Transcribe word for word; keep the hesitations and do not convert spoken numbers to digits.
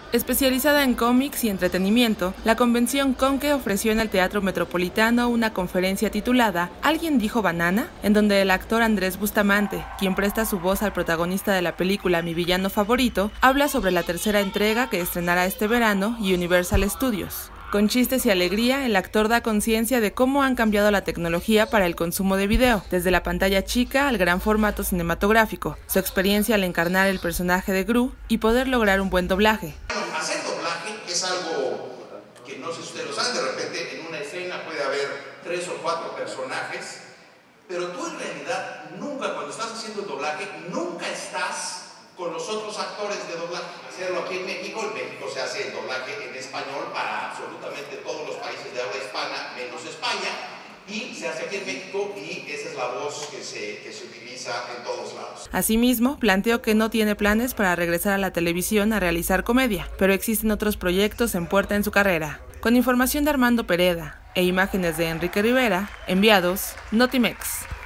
Especializada en cómics y entretenimiento, la convención Conque ofreció en el Teatro Metropolitano una conferencia titulada ¿Alguien dijo banana?, en donde el actor Andrés Bustamante, quien presta su voz al protagonista de la película Mi villano favorito, habla sobre la tercera entrega que estrenará este verano Universal Studios. Con chistes y alegría, el actor da conciencia de cómo han cambiado la tecnología para el consumo de video, desde la pantalla chica al gran formato cinematográfico, su experiencia al encarnar el personaje de Gru y poder lograr un buen doblaje. Hacer doblaje es algo que no sé si ustedes lo saben, de repente en una escena puede haber tres o cuatro personajes, pero tú en realidad nunca, cuando estás haciendo el doblaje, nunca estás con los otros actores de doblaje. Hacerlo aquí en México, en México se hace el doblaje en español para absolutamente todos los países de habla hispana, menos España, y se hace aquí en México y esa es la voz que se, que se utiliza en todos lados. Asimismo, planteó que no tiene planes para regresar a la televisión a realizar comedia, pero existen otros proyectos en puerta en su carrera. Con información de Armando Pereda e imágenes de Enrique Rivera, enviados Notimex.